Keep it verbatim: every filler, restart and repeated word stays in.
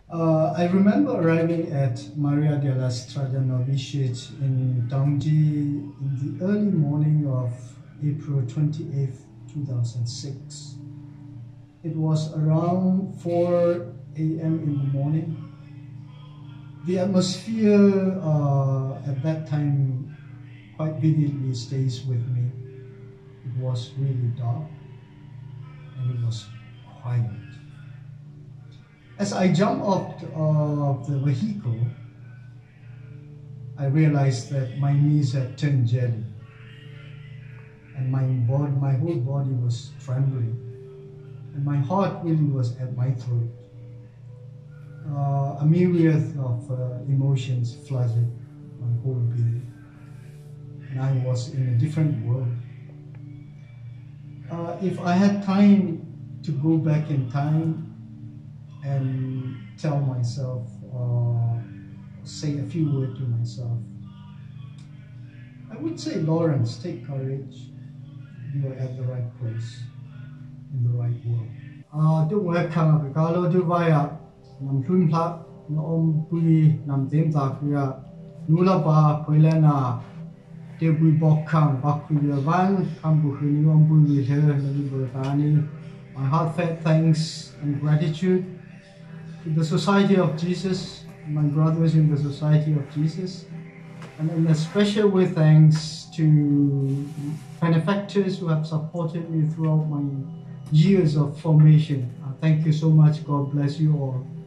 Uh, I remember arriving at Maria della Strada Novitiate in Dongji in the early morning of April twenty-eighth, two thousand six. It was around four A M in the morning. The atmosphere uh, at that time quite vividly stays with me. It was really dark and it was quiet. As I jumped off of the vehicle, I realized that my knees had turned jelly and my, body, my whole body was trembling and my heart really was at my throat. Uh, a myriad of uh, emotions flooded my whole being and I was in a different world. Uh, if I had time to go back in time and tell myself, uh, say a few words to myself, I would say, Lawrence, take courage. You are at the right place, in the right world. Ah, do work come up, Carlo do via Nam Tunpa, Nom Pui, Nam Dimtakia, Nula Ba, Poilena, Debu Bokam, Bakuya Van, Kambuhuni, Ombui with her, Nani. My heartfelt thanks and gratitude to the Society of Jesus, my brothers in the Society of Jesus, and in a special way thanks to benefactors who have supported me throughout my years of formation. Uh, thank you so much. God bless you all.